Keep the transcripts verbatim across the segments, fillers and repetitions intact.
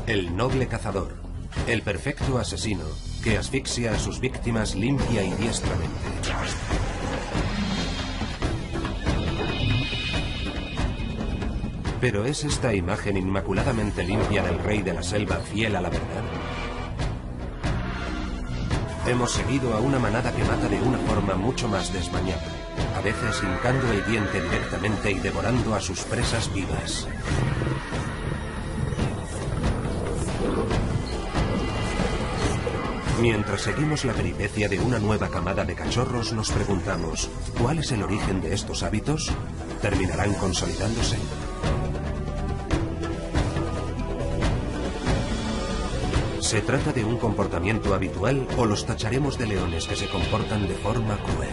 El noble cazador, el perfecto asesino que asfixia a sus víctimas limpia y diestramente. ¿Pero es esta imagen inmaculadamente limpia del rey de la selva fiel a la verdad? Hemos seguido a una manada que mata de una forma mucho más desmañada, a veces hincando el diente directamente y devorando a sus presas vivas. Mientras seguimos la peripecia de una nueva camada de cachorros, nos preguntamos, ¿cuál es el origen de estos hábitos? ¿Terminarán consolidándose? ¿Se trata de un comportamiento habitual o los tacharemos de leones que se comportan de forma cruel?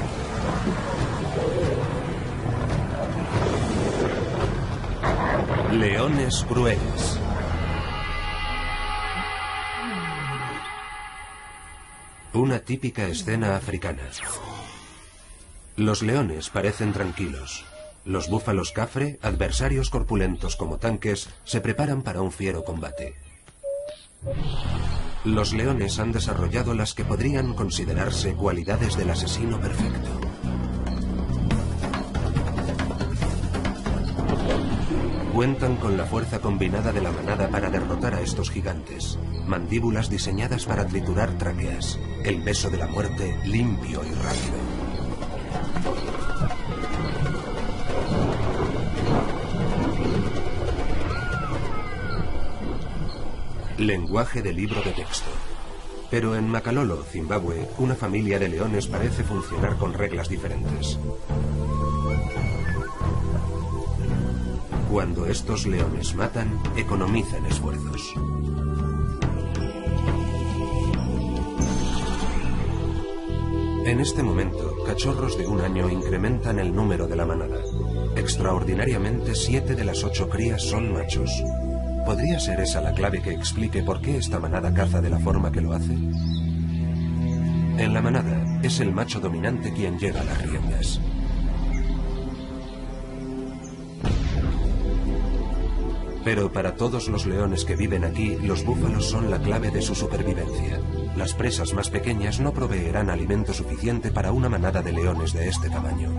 Leones crueles. Una típica escena africana. Los leones parecen tranquilos. Los búfalos cafre, adversarios corpulentos como tanques, se preparan para un fiero combate. Los leones han desarrollado las que podrían considerarse cualidades del asesino perfecto. Cuentan con la fuerza combinada de la manada para derrotar a estos gigantes. Mandíbulas diseñadas para triturar tráqueas. El beso de la muerte limpio y rápido. Lenguaje de libro de texto. Pero en Makalolo, Zimbabue, una familia de leones parece funcionar con reglas diferentes. Cuando estos leones matan, economizan esfuerzos. En este momento, cachorros de un año incrementan el número de la manada. Extraordinariamente, siete de las ocho crías son machos. ¿Podría ser esa la clave que explique por qué esta manada caza de la forma que lo hace? En la manada, es el macho dominante quien lleva las riendas. Pero para todos los leones que viven aquí, los búfalos son la clave de su supervivencia. Las presas más pequeñas no proveerán alimento suficiente para una manada de leones de este tamaño.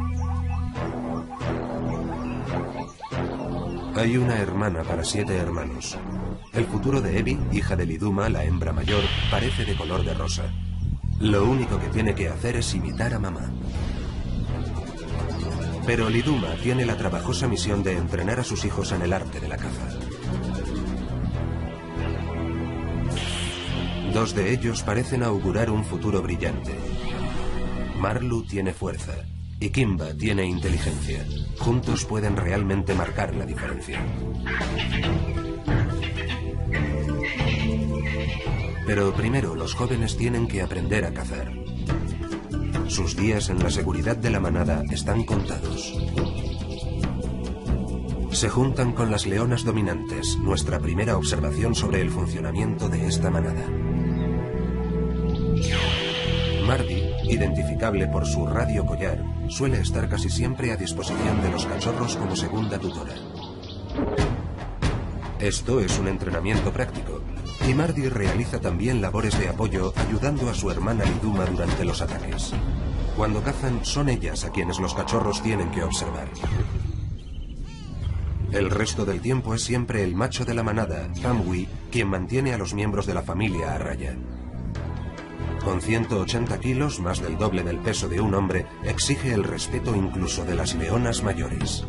Hay una hermana para siete hermanos. El futuro de Evi, hija de Liduma, la hembra mayor, parece de color de rosa. Lo único que tiene que hacer es imitar a mamá. Pero Liduma tiene la trabajosa misión de entrenar a sus hijos en el arte de la caza. Dos de ellos parecen augurar un futuro brillante. Marlu tiene fuerza y Kimba tiene inteligencia. Juntos pueden realmente marcar la diferencia. Pero primero los jóvenes tienen que aprender a cazar. Sus días en la seguridad de la manada están contados. Se juntan con las leonas dominantes, nuestra primera observación sobre el funcionamiento de esta manada. Mardi, identificable por su radio collar, suele estar casi siempre a disposición de los cachorros como segunda tutora. Esto es un entrenamiento práctico, y Mardi realiza también labores de apoyo ayudando a su hermana Liduma durante los ataques. Cuando cazan, son ellas a quienes los cachorros tienen que observar. El resto del tiempo es siempre el macho de la manada, Pamwi, quien mantiene a los miembros de la familia a raya. Con ciento ochenta kilos, más del doble del peso de un hombre, exige el respeto incluso de las leonas mayores.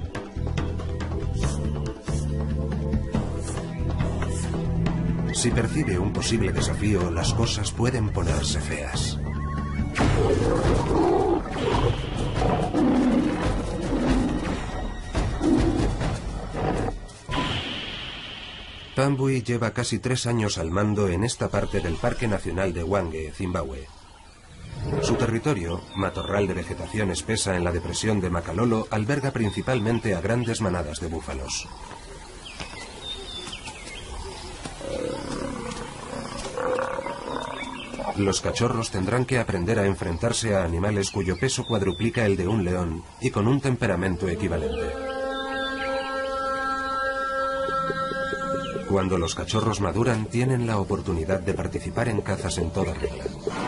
Si percibe un posible desafío, las cosas pueden ponerse feas. Pamwi lleva casi tres años al mando en esta parte del Parque Nacional de Hwange, Zimbabue. Su territorio, matorral de vegetación espesa en la depresión de Makalolo, alberga principalmente a grandes manadas de búfalos. Los cachorros tendrán que aprender a enfrentarse a animales cuyo peso cuadruplica el de un león y con un temperamento equivalente. Cuando los cachorros maduran, tienen la oportunidad de participar en cazas en toda regla.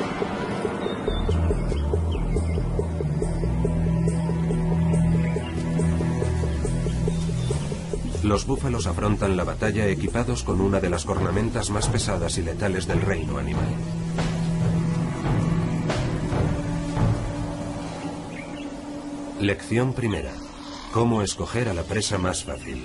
Los búfalos afrontan la batalla equipados con una de las cornamentas más pesadas y letales del reino animal. Lección primera. Cómo escoger a la presa más fácil.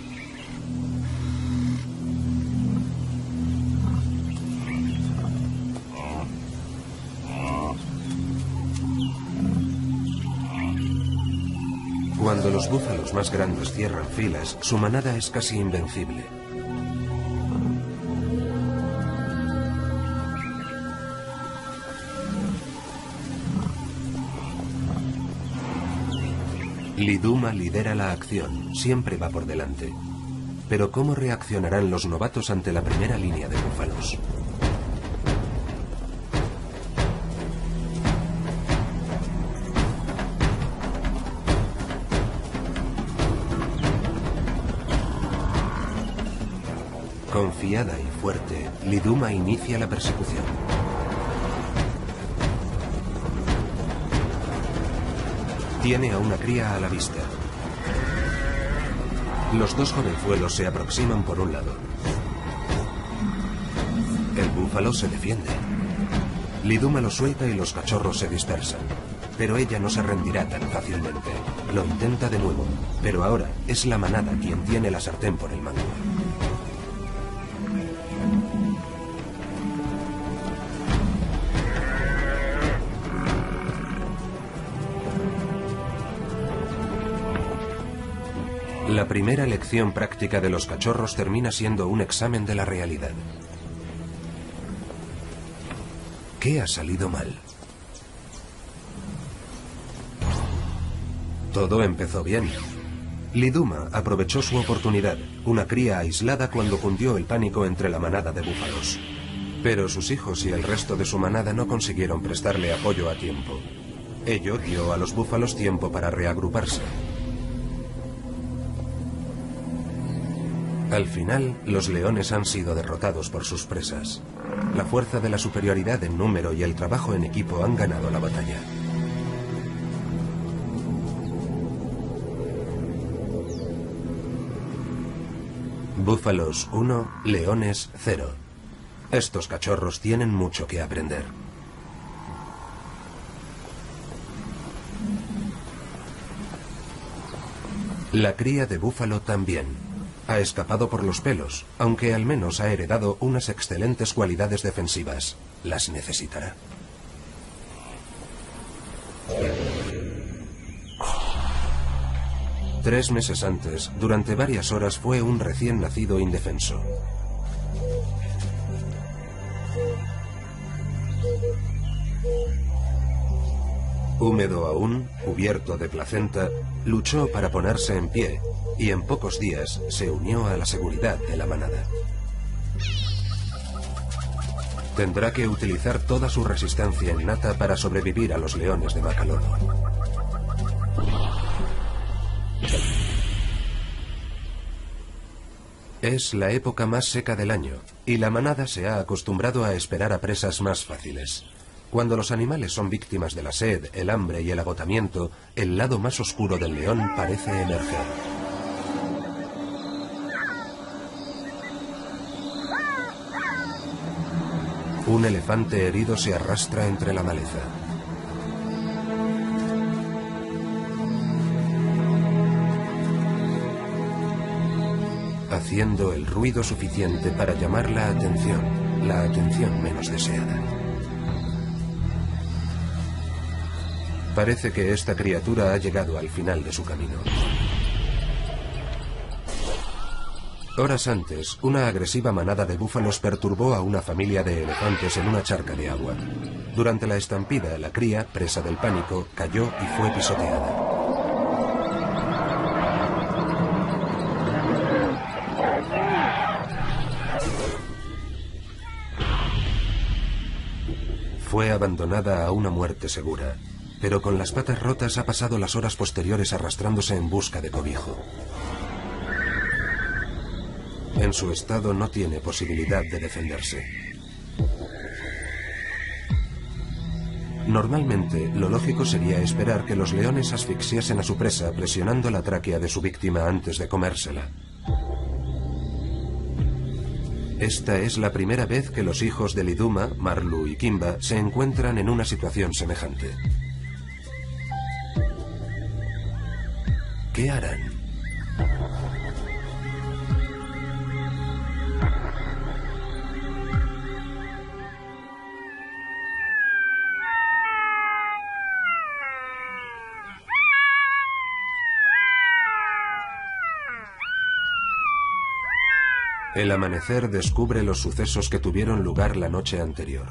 Cuando los búfalos más grandes cierran filas, su manada es casi invencible. Liduma lidera la acción, siempre va por delante. Pero ¿cómo reaccionarán los novatos ante la primera línea de búfalos? Confiada y fuerte, Liduma inicia la persecución. Tiene a una cría a la vista. Los dos jovenzuelos se aproximan por un lado. El búfalo se defiende. Liduma lo suelta y los cachorros se dispersan. Pero ella no se rendirá tan fácilmente. Lo intenta de nuevo, pero ahora es la manada quien tiene la sartén por el mango. La primera lección práctica de los cachorros termina siendo un examen de la realidad. ¿Qué ha salido mal? Todo empezó bien. Liduma aprovechó su oportunidad, una cría aislada cuando cundió el pánico entre la manada de búfalos. Pero sus hijos y el resto de su manada no consiguieron prestarle apoyo a tiempo. Ello dio a los búfalos tiempo para reagruparse. Al final, los leones han sido derrotados por sus presas. La fuerza de la superioridad en número y el trabajo en equipo han ganado la batalla. Búfalos uno, leones cero. Estos cachorros tienen mucho que aprender. La cría de búfalo también. Ha escapado por los pelos, aunque al menos ha heredado unas excelentes cualidades defensivas. Las necesitará. Tres meses antes, durante varias horas, fue un recién nacido indefenso. Húmedo aún, cubierto de placenta, luchó para ponerse en pie y en pocos días se unió a la seguridad de la manada. Tendrá que utilizar toda su resistencia innata para sobrevivir a los leones de Macalodo. Es la época más seca del año y la manada se ha acostumbrado a esperar a presas más fáciles. Cuando los animales son víctimas de la sed, el hambre y el agotamiento, el lado más oscuro del león parece emerger. Un elefante herido se arrastra entre la maleza. Haciendo el ruido suficiente para llamar la atención, la atención menos deseada. Parece que esta criatura ha llegado al final de su camino. Horas antes, una agresiva manada de búfalos perturbó a una familia de elefantes en una charca de agua. Durante la estampida, la cría, presa del pánico, cayó y fue pisoteada. Fue abandonada a una muerte segura, pero con las patas rotas ha pasado las horas posteriores arrastrándose en busca de cobijo. En su estado no tiene posibilidad de defenderse. Normalmente, lo lógico sería esperar que los leones asfixiasen a su presa presionando la tráquea de su víctima antes de comérsela. Esta es la primera vez que los hijos de Liduma, Marlu y Kimba se encuentran en una situación semejante. ¿Qué harán? El amanecer descubre los sucesos que tuvieron lugar la noche anterior.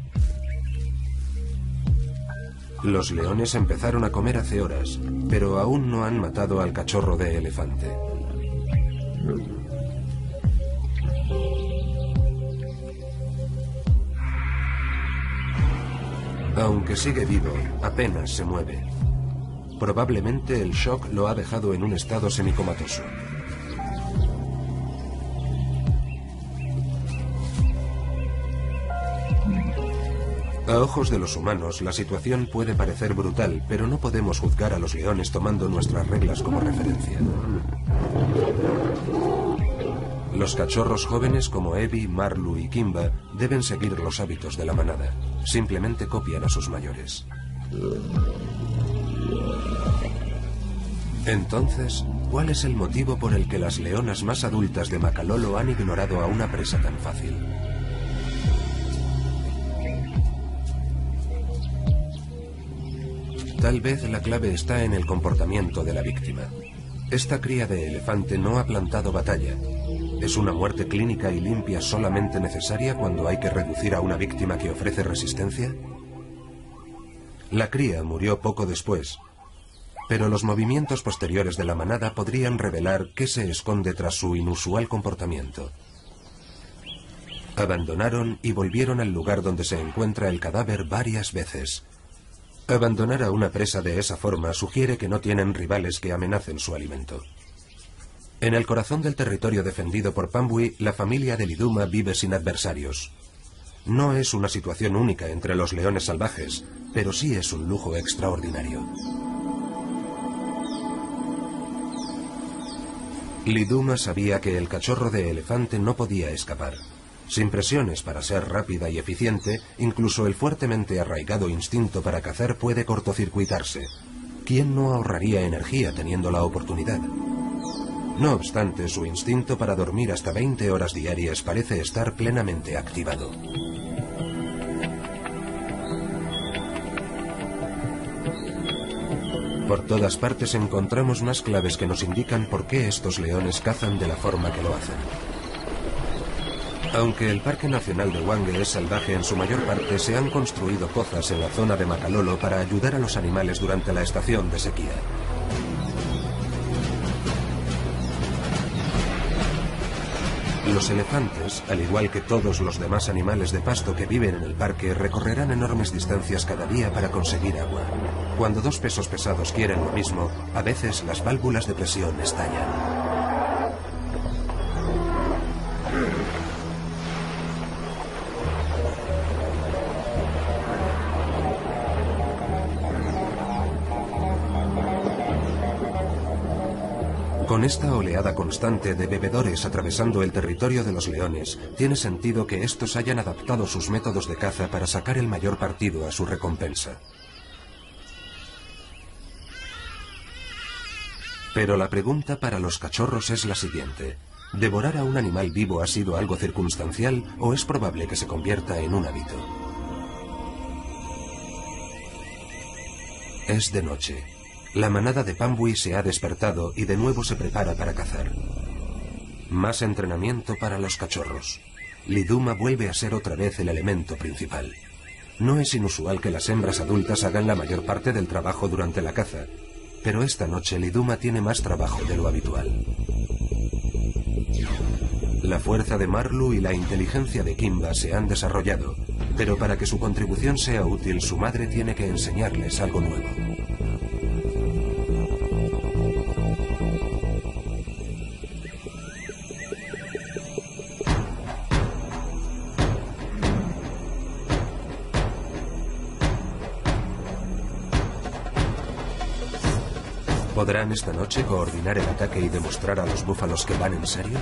Los leones empezaron a comer hace horas, pero aún no han matado al cachorro de elefante. Aunque sigue vivo, apenas se mueve. Probablemente el shock lo ha dejado en un estado semicomatoso. A ojos de los humanos, la situación puede parecer brutal, pero no podemos juzgar a los leones tomando nuestras reglas como referencia. Los cachorros jóvenes como Ebi, Marlu y Kimba deben seguir los hábitos de la manada. Simplemente copian a sus mayores. Entonces, ¿cuál es el motivo por el que las leonas más adultas de Makalolo han ignorado a una presa tan fácil? Tal vez la clave está en el comportamiento de la víctima. Esta cría de elefante no ha plantado batalla. ¿Es una muerte clínica y limpia solamente necesaria cuando hay que reducir a una víctima que ofrece resistencia? La cría murió poco después, pero los movimientos posteriores de la manada podrían revelar qué se esconde tras su inusual comportamiento. Abandonaron y volvieron al lugar donde se encuentra el cadáver varias veces. Abandonar a una presa de esa forma sugiere que no tienen rivales que amenacen su alimento. En el corazón del territorio defendido por Pambui, la familia de Liduma vive sin adversarios. No es una situación única entre los leones salvajes, pero sí es un lujo extraordinario. Liduma sabía que el cachorro de elefante no podía escapar. Sin presiones para ser rápida y eficiente, incluso el fuertemente arraigado instinto para cazar puede cortocircuitarse. ¿Quién no ahorraría energía teniendo la oportunidad? No obstante, su instinto para dormir hasta veinte horas diarias parece estar plenamente activado. Por todas partes encontramos más claves que nos indican por qué estos leones cazan de la forma que lo hacen. Aunque el Parque Nacional de Hwange es salvaje en su mayor parte, se han construido pozas en la zona de Makalolo para ayudar a los animales durante la estación de sequía. Los elefantes, al igual que todos los demás animales de pasto que viven en el parque, recorrerán enormes distancias cada día para conseguir agua. Cuando dos pesos pesados quieren lo mismo, a veces las válvulas de presión estallan. Con esta oleada constante de bebedores atravesando el territorio de los leones, tiene sentido que estos hayan adaptado sus métodos de caza para sacar el mayor partido a su recompensa. Pero la pregunta para los cachorros es la siguiente: ¿devorar a un animal vivo ha sido algo circunstancial o es probable que se convierta en un hábito? Es de noche. La manada de Pambui se ha despertado y de nuevo se prepara para cazar. Más entrenamiento para los cachorros. Liduma vuelve a ser otra vez el elemento principal. No es inusual que las hembras adultas hagan la mayor parte del trabajo durante la caza, pero esta noche Liduma tiene más trabajo de lo habitual. La fuerza de Marlu y la inteligencia de Kimba se han desarrollado, pero para que su contribución sea útil, su madre tiene que enseñarles algo nuevo. ¿Podrán esta noche coordinar el ataque y demostrar a los búfalos que van en serio?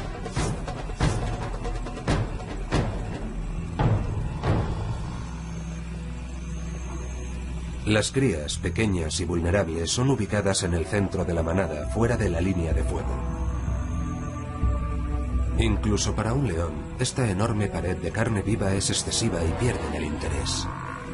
Las crías, pequeñas y vulnerables, son ubicadas en el centro de la manada, fuera de la línea de fuego. Incluso para un león, esta enorme pared de carne viva es excesiva y pierden el interés.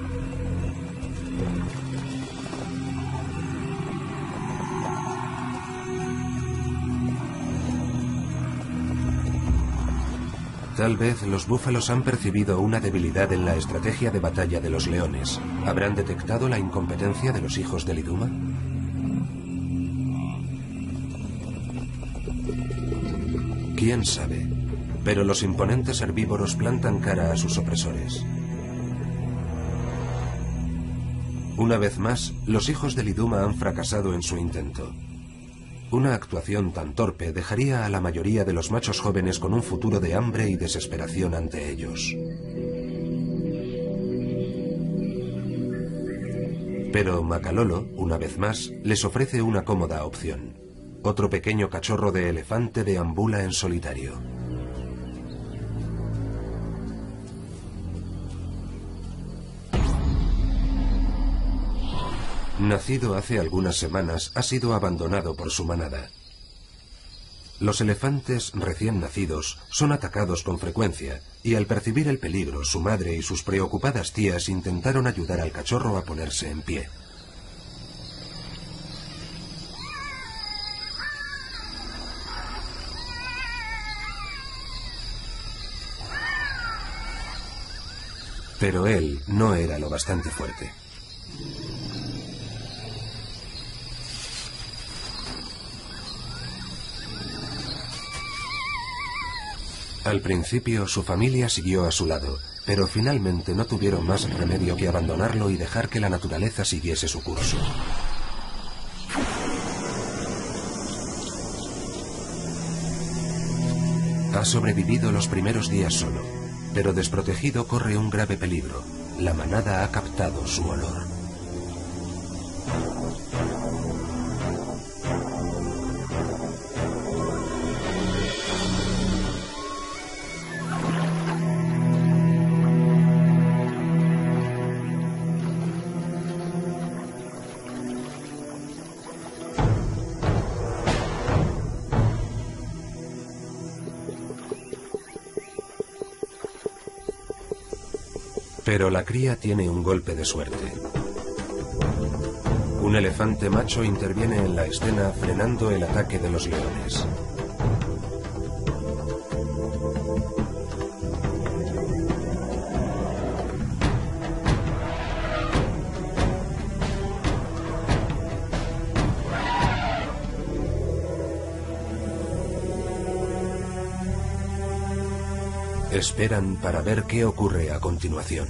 Tal vez los búfalos han percibido una debilidad en la estrategia de batalla de los leones. ¿Habrán detectado la incompetencia de los hijos del Iduma? ¿Quién sabe? Pero los imponentes herbívoros plantan cara a sus opresores. Una vez más, los hijos del Iduma han fracasado en su intento. Una actuación tan torpe dejaría a la mayoría de los machos jóvenes con un futuro de hambre y desesperación ante ellos. Pero Makalolo, una vez más, les ofrece una cómoda opción. Otro pequeño cachorro de elefante deambula en solitario. Nacido hace algunas semanas, ha sido abandonado por su manada. Los elefantes recién nacidos son atacados con frecuencia, y al percibir el peligro, su madre y sus preocupadas tías intentaron ayudar al cachorro a ponerse en pie. Pero él no era lo bastante fuerte. Al principio su familia siguió a su lado, pero finalmente no tuvieron más remedio que abandonarlo y dejar que la naturaleza siguiese su curso. Ha sobrevivido los primeros días solo, pero desprotegido corre un grave peligro. La manada ha captado su olor. Pero la cría tiene un golpe de suerte. Un elefante macho interviene en la escena frenando el ataque de los leones. Esperan para ver qué ocurre a continuación.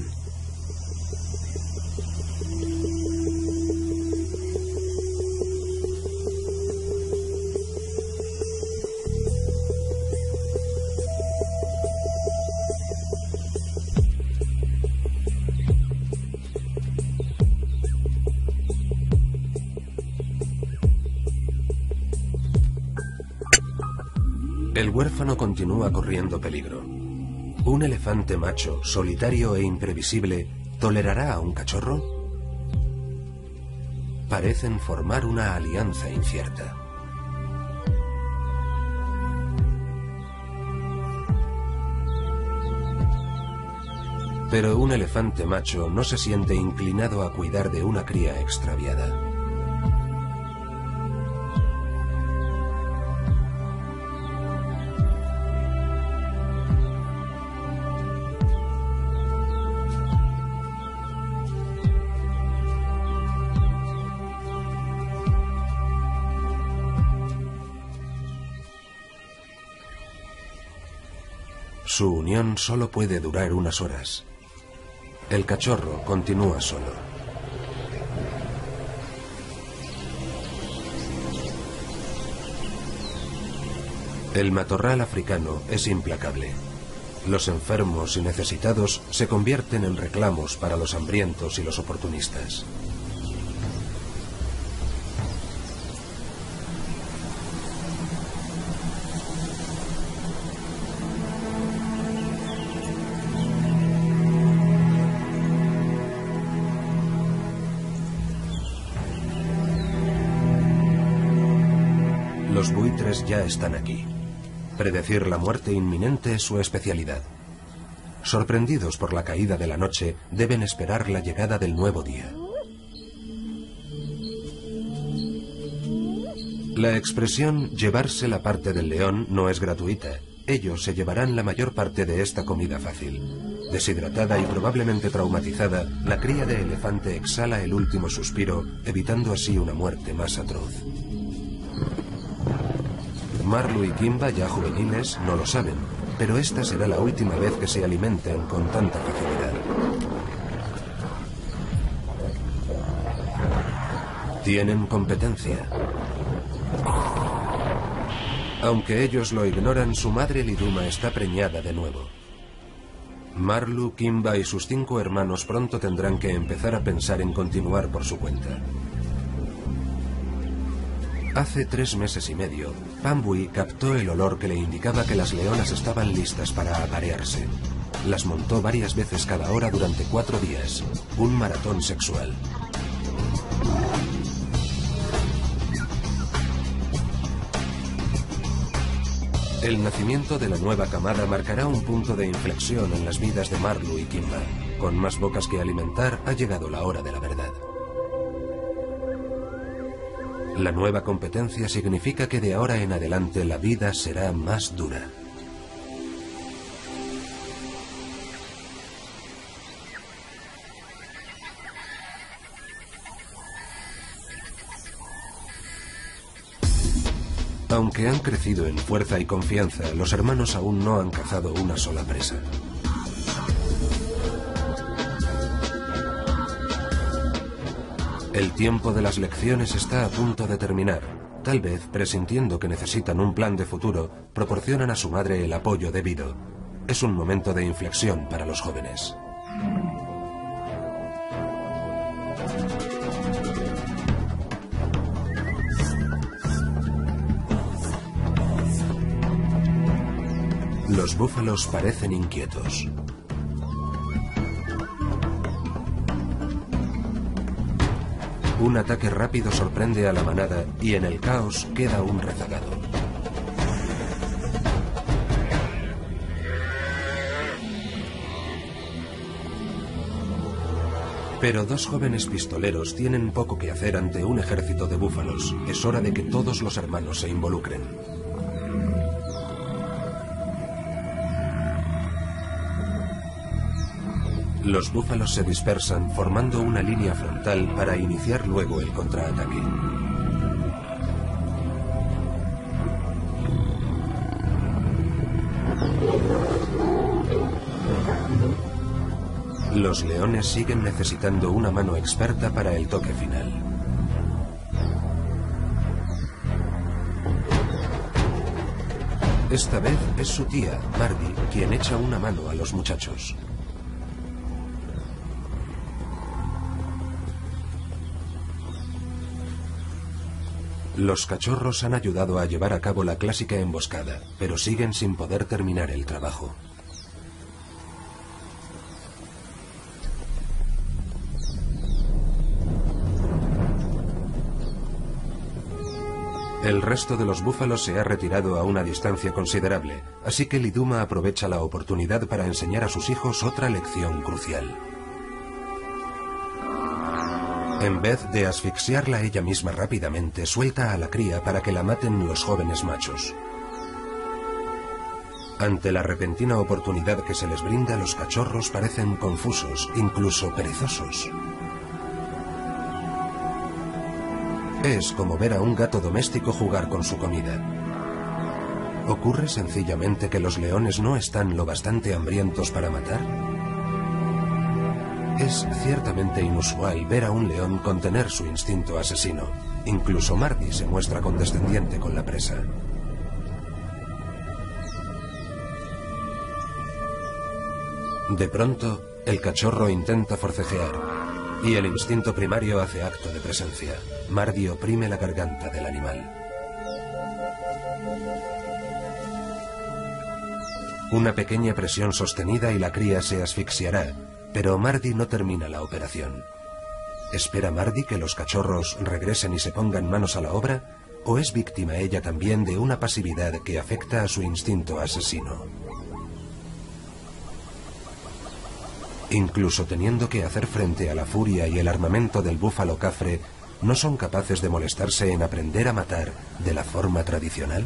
El huérfano continúa corriendo peligro. ¿Un elefante macho, solitario e imprevisible, tolerará a un cachorro? Parecen formar una alianza incierta. Pero un elefante macho no se siente inclinado a cuidar de una cría extraviada. Su unión solo puede durar unas horas. El cachorro continúa solo. El matorral africano es implacable. Los enfermos y necesitados se convierten en reclamos para los hambrientos y los oportunistas. cadáveres ya están aquí. Predecir la muerte inminente es su especialidad. Sorprendidos por la caída de la noche, deben esperar la llegada del nuevo día. La expresión llevarse la parte del león no es gratuita. Ellos se llevarán la mayor parte de esta comida fácil. Deshidratada y probablemente traumatizada, la cría de elefante exhala el último suspiro, evitando así una muerte más atroz. Marlu y Kimba, ya juveniles, no lo saben, pero esta será la última vez que se alimenten con tanta facilidad. Tienen competencia. Aunque ellos lo ignoran, su madre Liduma está preñada de nuevo. Marlu, Kimba y sus cinco hermanos pronto tendrán que empezar a pensar en continuar por su cuenta. Hace tres meses y medio, Pambui captó el olor que le indicaba que las leonas estaban listas para aparearse. Las montó varias veces cada hora durante cuatro días. Un maratón sexual. El nacimiento de la nueva camada marcará un punto de inflexión en las vidas de Marlu y Kimba. Con más bocas que alimentar, ha llegado la hora de la verdad. La nueva competencia significa que de ahora en adelante la vida será más dura. Aunque han crecido en fuerza y confianza, los hermanos aún no han cazado una sola presa. El tiempo de las lecciones está a punto de terminar. Tal vez, presintiendo que necesitan un plan de futuro, proporcionan a su madre el apoyo debido. Es un momento de inflexión para los jóvenes. Los búfalos parecen inquietos. Un ataque rápido sorprende a la manada y en el caos queda un rezagado. Pero dos jóvenes pistoleros tienen poco que hacer ante un ejército de búfalos. Es hora de que todos los hermanos se involucren. Los búfalos se dispersan formando una línea frontal para iniciar luego el contraataque. Los leones siguen necesitando una mano experta para el toque final. Esta vez es su tía, Mardi, quien echa una mano a los muchachos. Los cachorros han ayudado a llevar a cabo la clásica emboscada, pero siguen sin poder terminar el trabajo. El resto de los búfalos se ha retirado a una distancia considerable, así que Liduma aprovecha la oportunidad para enseñar a sus hijos otra lección crucial. En vez de asfixiarla ella misma rápidamente, suelta a la cría para que la maten los jóvenes machos. Ante la repentina oportunidad que se les brinda, los cachorros parecen confusos, incluso perezosos. Es como ver a un gato doméstico jugar con su comida. ¿Ocurre sencillamente que los leones no están lo bastante hambrientos para matar? Es ciertamente inusual ver a un león contener su instinto asesino. Incluso Mardi se muestra condescendiente con la presa. De pronto, el cachorro intenta forcejear, y el instinto primario hace acto de presencia. Mardi oprime la garganta del animal. Una pequeña presión sostenida y la cría se asfixiará, pero Mardi no termina la operación. ¿Espera Mardi que los cachorros regresen y se pongan manos a la obra? ¿O es víctima ella también de una pasividad que afecta a su instinto asesino? Incluso teniendo que hacer frente a la furia y el armamento del búfalo cafre, ¿no son capaces de molestarse en aprender a matar de la forma tradicional?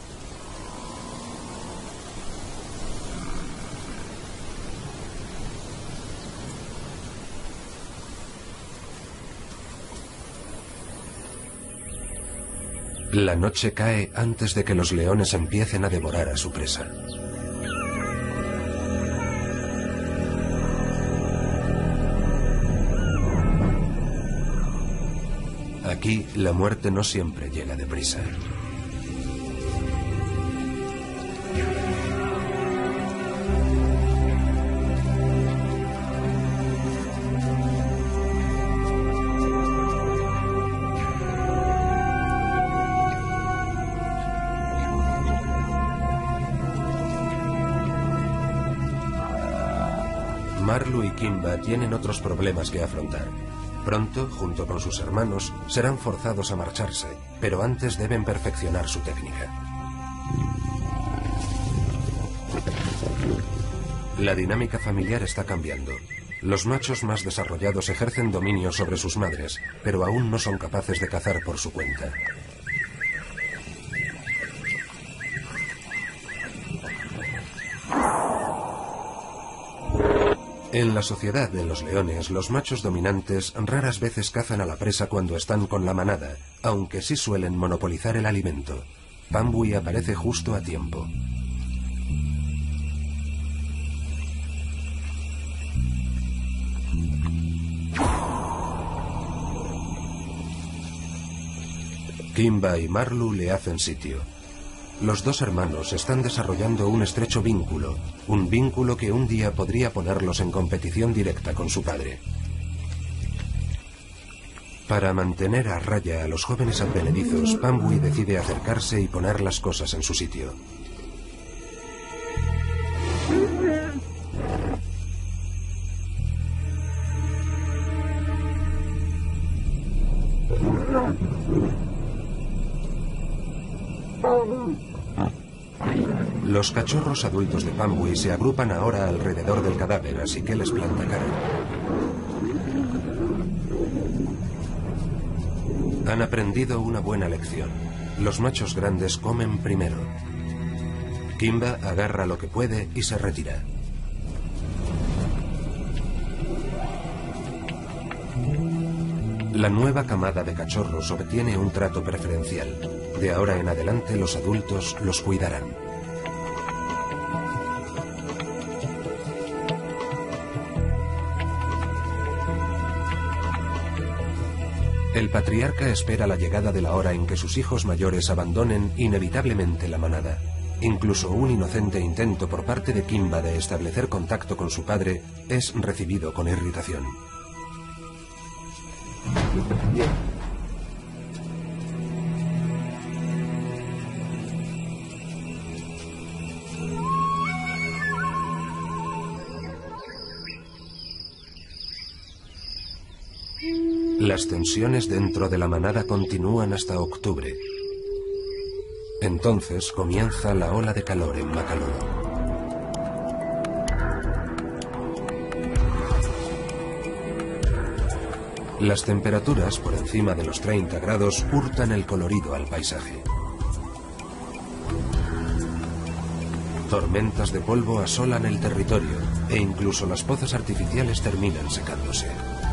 La noche cae antes de que los leones empiecen a devorar a su presa. Aquí, la muerte no siempre llega deprisa. Marlu y Kimba tienen otros problemas que afrontar. Pronto, junto con sus hermanos, serán forzados a marcharse, pero antes deben perfeccionar su técnica. La dinámica familiar está cambiando. Los machos más desarrollados ejercen dominio sobre sus madres, pero aún no son capaces de cazar por su cuenta. En la sociedad de los leones, los machos dominantes raras veces cazan a la presa cuando están con la manada, aunque sí suelen monopolizar el alimento. Pambui aparece justo a tiempo. Kimba y Marlu le hacen sitio. Los dos hermanos están desarrollando un estrecho vínculo, un vínculo que un día podría ponerlos en competición directa con su padre. Para mantener a raya a los jóvenes advenedizos, Pambui decide acercarse y poner las cosas en su sitio. Los cachorros adultos de Pambui se agrupan ahora alrededor del cadáver, así que les planta cara. Han aprendido una buena lección. Los machos grandes comen primero. Kimba agarra lo que puede y se retira. La nueva camada de cachorros obtiene un trato preferencial. De ahora en adelante los adultos los cuidarán. El patriarca espera la llegada de la hora en que sus hijos mayores abandonen inevitablemente la manada. Incluso un inocente intento por parte de Kimba de establecer contacto con su padre es recibido con irritación. Las tensiones dentro de la manada continúan hasta octubre. Entonces comienza la ola de calor en Makalu. Las temperaturas por encima de los treinta grados hurtan el colorido al paisaje. Tormentas de polvo asolan el territorio e incluso las pozas artificiales terminan secándose.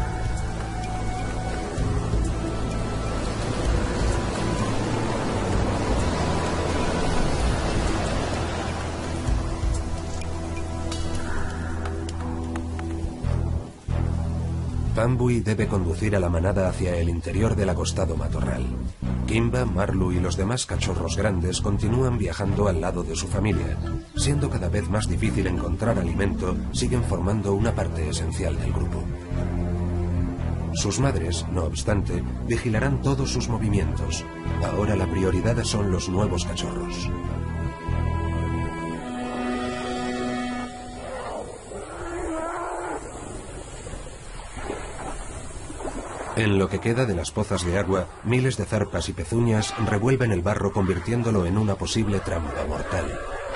Pambui debe conducir a la manada hacia el interior del acostado matorral. Kimba, Marlu y los demás cachorros grandes continúan viajando al lado de su familia. Siendo cada vez más difícil encontrar alimento, siguen formando una parte esencial del grupo. Sus madres, no obstante, vigilarán todos sus movimientos. Ahora la prioridad son los nuevos cachorros. En lo que queda de las pozas de agua, miles de zarpas y pezuñas revuelven el barro convirtiéndolo en una posible trampa mortal.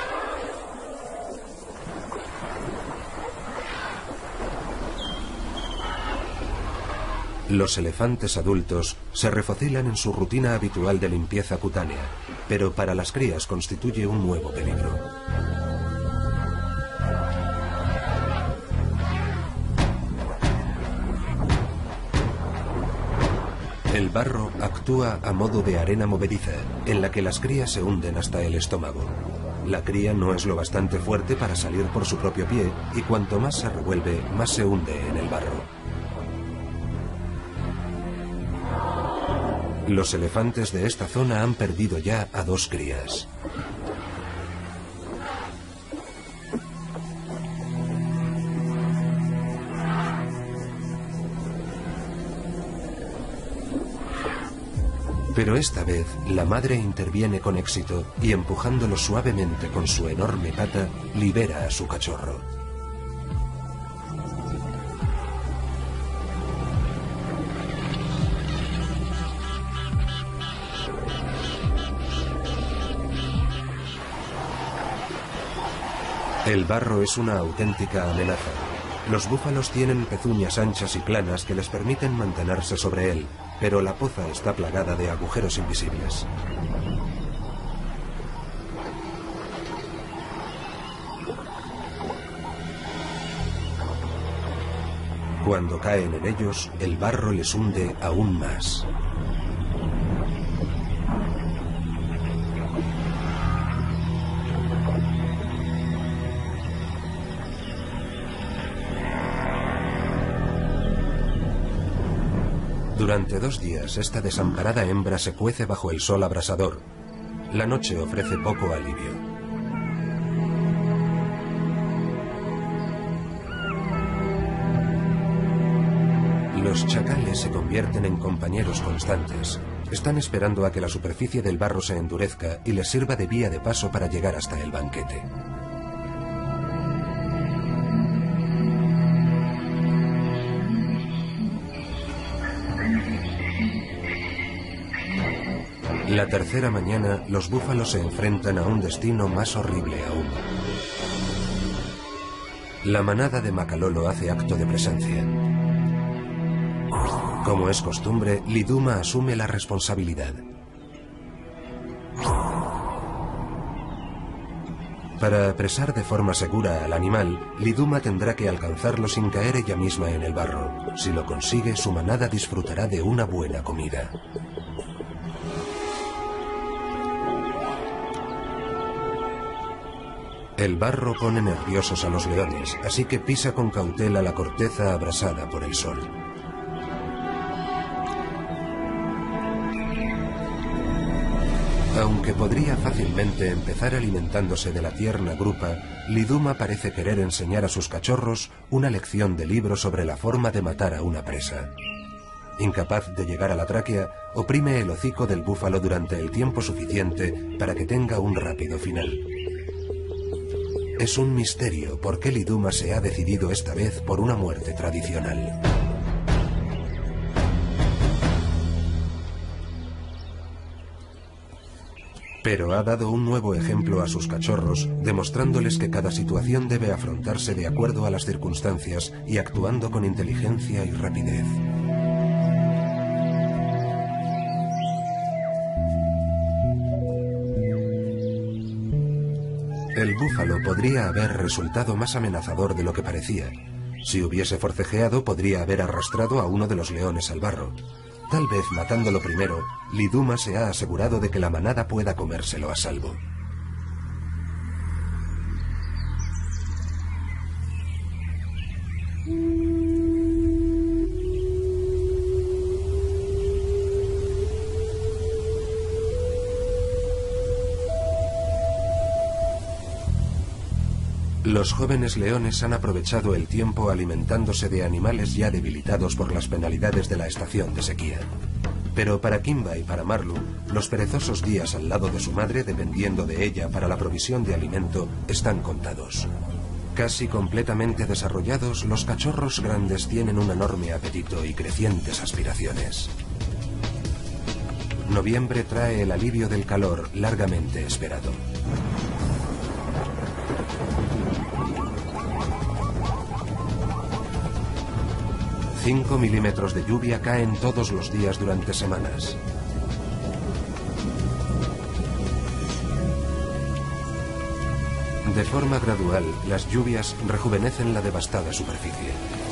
Los elefantes adultos se refocilan en su rutina habitual de limpieza cutánea, pero para las crías constituye un nuevo peligro. El barro actúa a modo de arena movediza, en la que las crías se hunden hasta el estómago. La cría no es lo bastante fuerte para salir por su propio pie, y cuanto más se revuelve, más se hunde en el barro. Los elefantes de esta zona han perdido ya a dos crías. Pero esta vez la madre interviene con éxito y empujándolo suavemente con su enorme pata, libera a su cachorro. El barro es una auténtica amenaza. Los búfalos tienen pezuñas anchas y planas que les permiten mantenerse sobre él, pero la poza está plagada de agujeros invisibles. Cuando caen en ellos, el barro les hunde aún más. Durante dos días, esta desamparada hembra se cuece bajo el sol abrasador. La noche ofrece poco alivio. Los chacales se convierten en compañeros constantes. Están esperando a que la superficie del barro se endurezca y les sirva de vía de paso para llegar hasta el banquete. La tercera mañana, los búfalos se enfrentan a un destino más horrible aún. La manada de Makalolo hace acto de presencia. Como es costumbre, Liduma asume la responsabilidad. Para apresar de forma segura al animal, Liduma tendrá que alcanzarlo sin caer ella misma en el barro. Si lo consigue, su manada disfrutará de una buena comida. El barro pone nerviosos a los leones, así que pisa con cautela la corteza abrasada por el sol. Aunque podría fácilmente empezar alimentándose de la tierna grupa, Liduma parece querer enseñar a sus cachorros una lección de libro sobre la forma de matar a una presa. Incapaz de llegar a la tráquea, oprime el hocico del búfalo durante el tiempo suficiente para que tenga un rápido final. Es un misterio por qué Liduma se ha decidido esta vez por una muerte tradicional. Pero ha dado un nuevo ejemplo a sus cachorros, demostrándoles que cada situación debe afrontarse de acuerdo a las circunstancias y actuando con inteligencia y rapidez. El búfalo podría haber resultado más amenazador de lo que parecía. Si hubiese forcejeado, podría haber arrastrado a uno de los leones al barro. Tal vez matándolo primero, Liduma se ha asegurado de que la manada pueda comérselo a salvo. Los jóvenes leones han aprovechado el tiempo alimentándose de animales ya debilitados por las penalidades de la estación de sequía. Pero para Kimba y para Marlu, los perezosos días al lado de su madre, dependiendo de ella para la provisión de alimento, están contados. Casi completamente desarrollados, los cachorros grandes tienen un enorme apetito y crecientes aspiraciones. Noviembre trae el alivio del calor largamente esperado. Cinco milímetros de lluvia caen todos los días durante semanas. De forma gradual, las lluvias rejuvenecen la devastada superficie.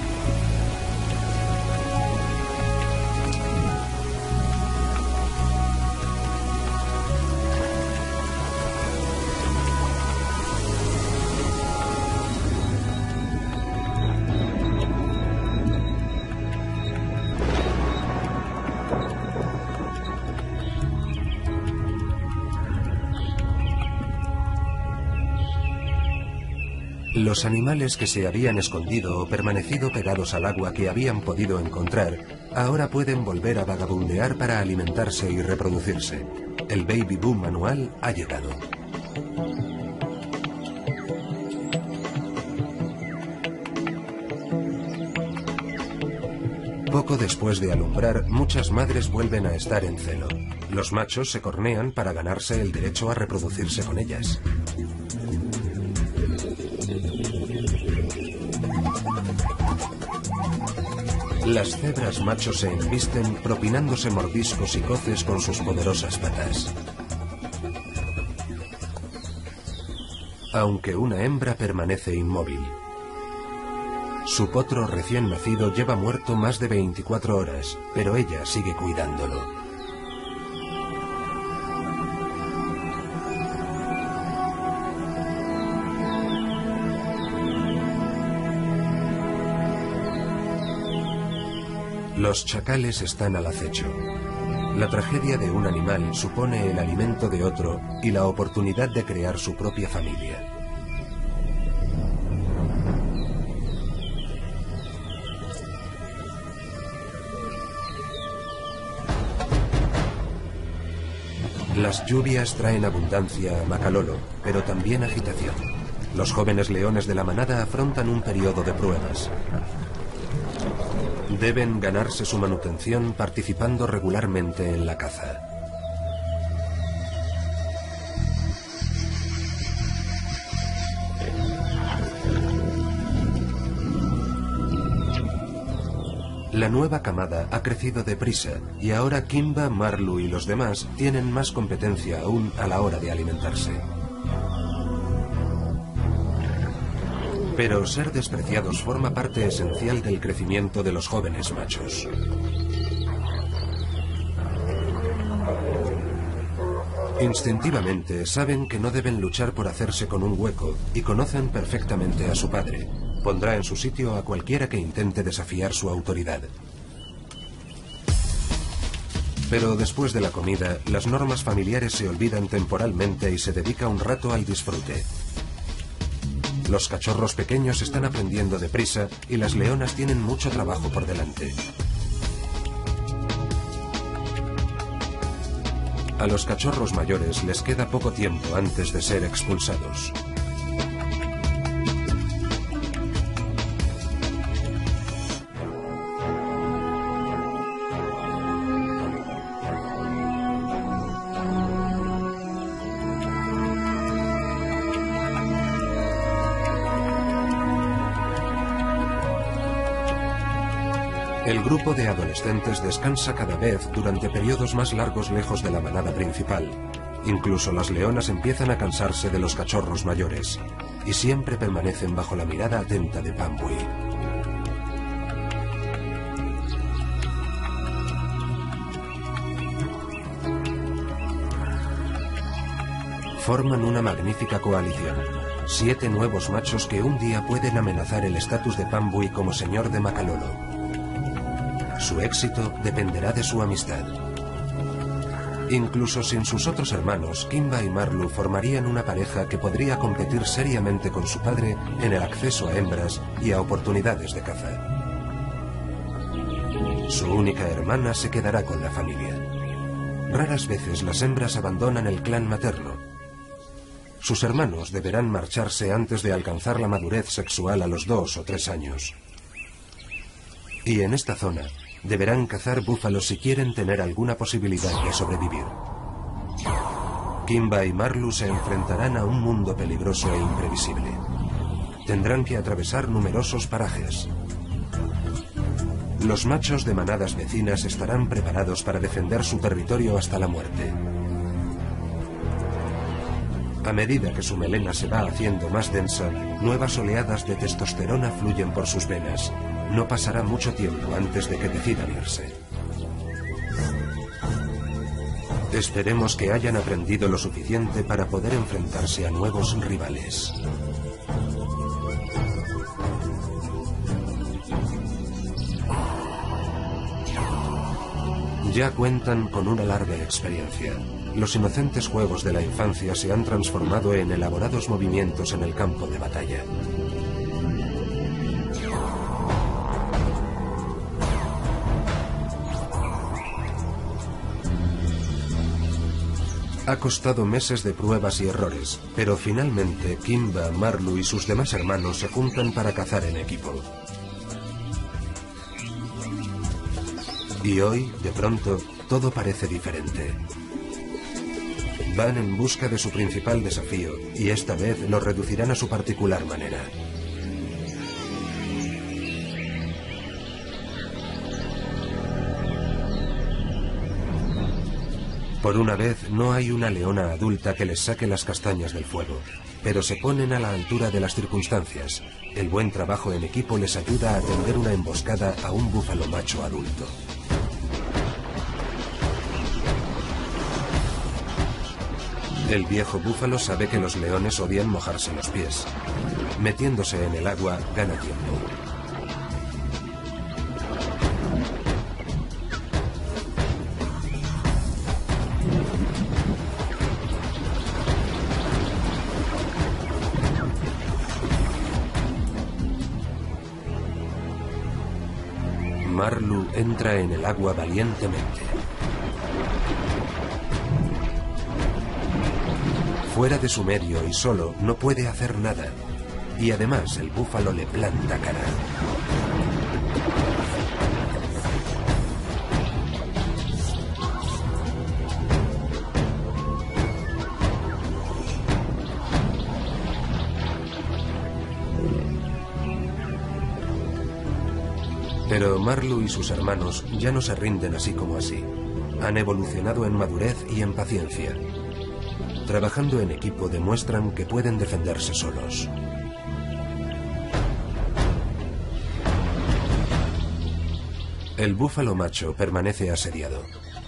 Los animales que se habían escondido o permanecido pegados al agua que habían podido encontrar, ahora pueden volver a vagabundear para alimentarse y reproducirse. El baby boom anual ha llegado. Poco después de alumbrar, muchas madres vuelven a estar en celo. Los machos se cornean para ganarse el derecho a reproducirse con ellas. Las cebras machos se embisten propinándose mordiscos y coces con sus poderosas patas. Aunque una hembra permanece inmóvil. Su potro recién nacido lleva muerto más de veinticuatro horas, pero ella sigue cuidándolo. Los chacales están al acecho. La tragedia de un animal supone el alimento de otro y la oportunidad de crear su propia familia. Las lluvias traen abundancia a Macalolo, pero también agitación. Los jóvenes leones de la manada afrontan un periodo de pruebas. Deben ganarse su manutención participando regularmente en la caza. La nueva camada ha crecido deprisa y ahora Kimba, Marlu y los demás tienen más competencia aún a la hora de alimentarse. Pero ser despreciados forma parte esencial del crecimiento de los jóvenes machos. Instintivamente saben que no deben luchar por hacerse con un hueco y conocen perfectamente a su padre. Pondrá en su sitio a cualquiera que intente desafiar su autoridad. Pero después de la comida, las normas familiares se olvidan temporalmente y se dedica un rato al disfrute. Los cachorros pequeños están aprendiendo deprisa y las leonas tienen mucho trabajo por delante. A los cachorros mayores les queda poco tiempo antes de ser expulsados. El grupo de adolescentes descansa cada vez durante periodos más largos lejos de la manada principal. Incluso las leonas empiezan a cansarse de los cachorros mayores y siempre permanecen bajo la mirada atenta de Pambui. Forman una magnífica coalición. Siete nuevos machos que un día pueden amenazar el estatus de Pambui como señor de Macalolo. Su éxito dependerá de su amistad. Incluso sin sus otros hermanos, Kimba y Marlu formarían una pareja que podría competir seriamente con su padre en el acceso a hembras y a oportunidades de caza. Su única hermana se quedará con la familia. Raras veces las hembras abandonan el clan materno. Sus hermanos deberán marcharse antes de alcanzar la madurez sexual a los dos o tres años. Y en esta zona deberán cazar búfalos si quieren tener alguna posibilidad de sobrevivir. Kimba y Marlu se enfrentarán a un mundo peligroso e imprevisible. Tendrán que atravesar numerosos parajes. Los machos de manadas vecinas estarán preparados para defender su territorio hasta la muerte. A medida que su melena se va haciendo más densa, nuevas oleadas de testosterona fluyen por sus venas. No pasará mucho tiempo antes de que decidan irse. Esperemos que hayan aprendido lo suficiente para poder enfrentarse a nuevos rivales. Ya cuentan con una larga experiencia. Los inocentes juegos de la infancia se han transformado en elaborados movimientos en el campo de batalla. Ha costado meses de pruebas y errores, pero finalmente Kimba, Marlu y sus demás hermanos se juntan para cazar en equipo. Y hoy, de pronto, todo parece diferente. Van en busca de su principal desafío, y esta vez lo reducirán a su particular manera. Por una vez no hay una leona adulta que les saque las castañas del fuego, pero se ponen a la altura de las circunstancias. El buen trabajo en equipo les ayuda a tender una emboscada a un búfalo macho adulto. El viejo búfalo sabe que los leones odian mojarse los pies. Metiéndose en el agua, gana tiempo. Marlu entra en el agua valientemente. Fuera de su medio y solo no puede hacer nada. Y además el búfalo le planta cara. Pero Marlu y sus hermanos ya no se rinden así como así. Han evolucionado en madurez y en paciencia. Trabajando en equipo demuestran que pueden defenderse solos. El búfalo macho permanece asediado.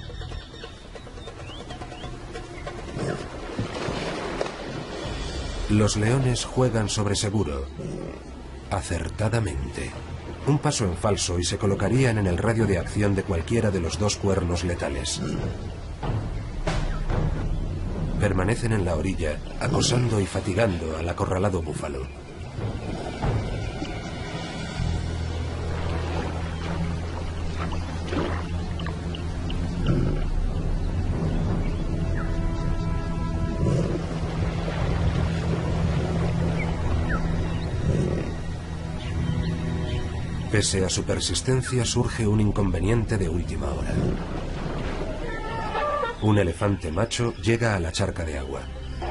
Los leones juegan sobre seguro, acertadamente. Un paso en falso y se colocarían en el radio de acción de cualquiera de los dos cuernos letales. Permanecen en la orilla, acosando y fatigando al acorralado búfalo. Pese a su persistencia, surge un inconveniente de última hora. Un elefante macho llega a la charca de agua.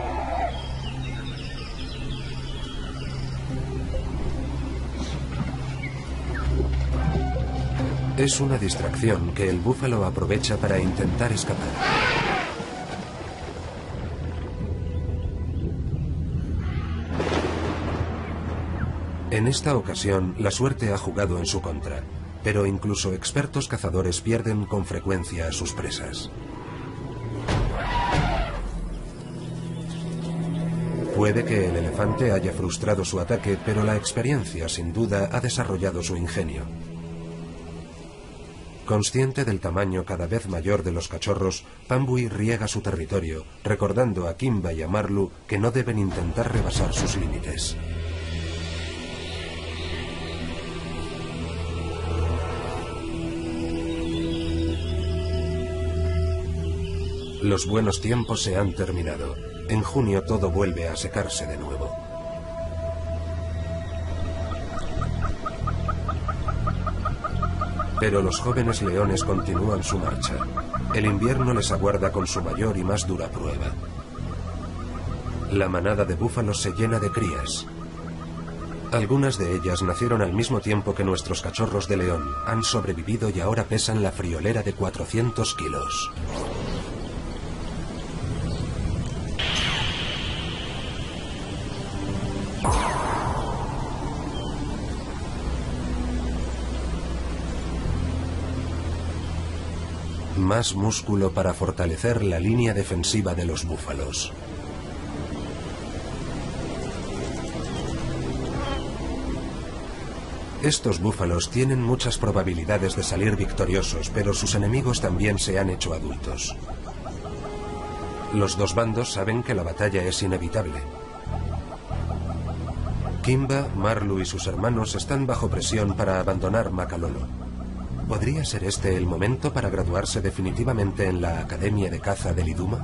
Es una distracción que el búfalo aprovecha para intentar escapar. En esta ocasión, la suerte ha jugado en su contra, pero incluso expertos cazadores pierden con frecuencia a sus presas. Puede que el elefante haya frustrado su ataque, pero la experiencia, sin duda, ha desarrollado su ingenio. Consciente del tamaño cada vez mayor de los cachorros, Pambui riega su territorio, recordando a Kimba y a Marlu que no deben intentar rebasar sus límites. Los buenos tiempos se han terminado. En junio todo vuelve a secarse de nuevo. Pero los jóvenes leones continúan su marcha. El invierno les aguarda con su mayor y más dura prueba. La manada de búfalos se llena de crías. Algunas de ellas nacieron al mismo tiempo que nuestros cachorros de león, han sobrevivido y ahora pesan la friolera de cuatrocientos kilos. Más músculo para fortalecer la línea defensiva de los búfalos. Estos búfalos tienen muchas probabilidades de salir victoriosos, pero sus enemigos también se han hecho adultos. Los dos bandos saben que la batalla es inevitable. Kimba, Marlu y sus hermanos están bajo presión para abandonar Makalolo. ¿Podría ser este el momento para graduarse definitivamente en la Academia de Caza de Liduma?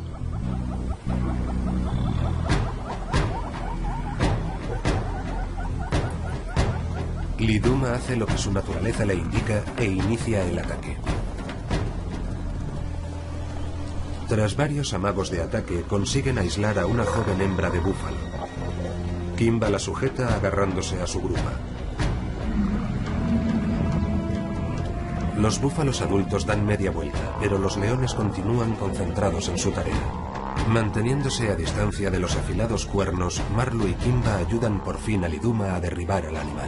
Liduma hace lo que su naturaleza le indica e inicia el ataque. Tras varios amagos de ataque, consiguen aislar a una joven hembra de búfalo. Kimba la sujeta agarrándose a su grupa. Los búfalos adultos dan media vuelta, pero los leones continúan concentrados en su tarea. Manteniéndose a distancia de los afilados cuernos, Marlu y Kimba ayudan por fin a Liduma a derribar al animal.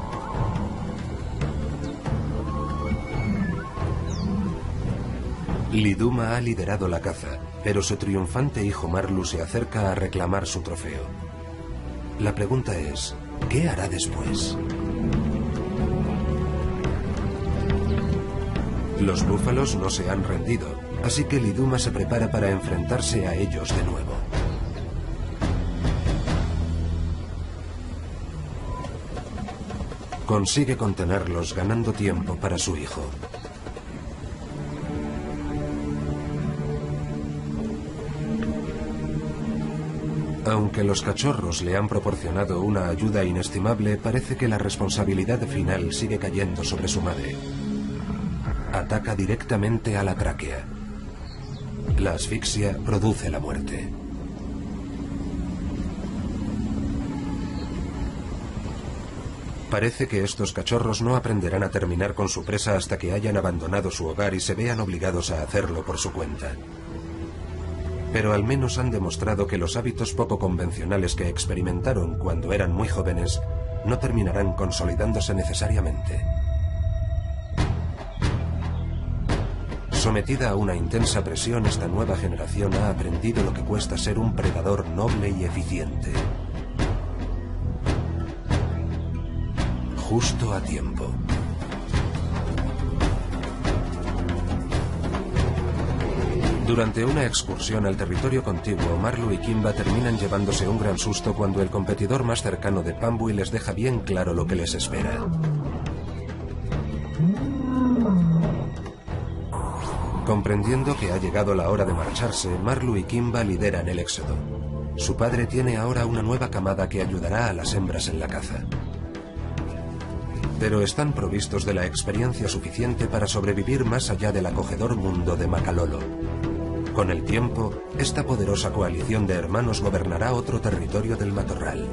Liduma ha liderado la caza, pero su triunfante hijo Marlu se acerca a reclamar su trofeo. La pregunta es, ¿qué hará después? Los búfalos no se han rendido, así que Liduma se prepara para enfrentarse a ellos de nuevo. Consigue contenerlos ganando tiempo para su hijo. Aunque los cachorros le han proporcionado una ayuda inestimable, parece que la responsabilidad final sigue cayendo sobre su madre. Ataca directamente a la tráquea. La asfixia produce la muerte. Parece que estos cachorros no aprenderán a terminar con su presa hasta que hayan abandonado su hogar y se vean obligados a hacerlo por su cuenta. Pero al menos han demostrado que los hábitos poco convencionales que experimentaron cuando eran muy jóvenes no terminarán consolidándose necesariamente. Sometida a una intensa presión, esta nueva generación ha aprendido lo que cuesta ser un predador noble y eficiente. Justo a tiempo. Durante una excursión al territorio contiguo, Marlu y Kimba terminan llevándose un gran susto cuando el competidor más cercano de Pambui les deja bien claro lo que les espera. Comprendiendo que ha llegado la hora de marcharse, Marlu y Kimba lideran el éxodo. Su padre tiene ahora una nueva camada que ayudará a las hembras en la caza. Pero están provistos de la experiencia suficiente para sobrevivir más allá del acogedor mundo de Makalolo. Con el tiempo, esta poderosa coalición de hermanos gobernará otro territorio del matorral.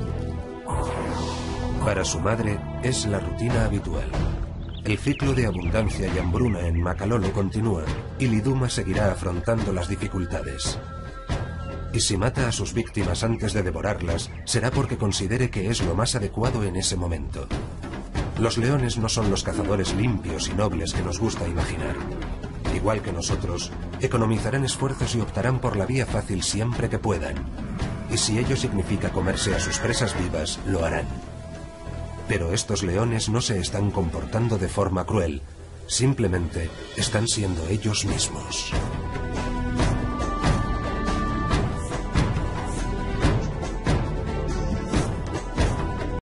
Para su madre, es la rutina habitual. El ciclo de abundancia y hambruna en Makalolo continúa, y Liduma seguirá afrontando las dificultades. Y si mata a sus víctimas antes de devorarlas, será porque considere que es lo más adecuado en ese momento. Los leones no son los cazadores limpios y nobles que nos gusta imaginar. Igual que nosotros, economizarán esfuerzos y optarán por la vía fácil siempre que puedan. Y si ello significa comerse a sus presas vivas, lo harán. Pero estos leones no se están comportando de forma cruel, simplemente están siendo ellos mismos.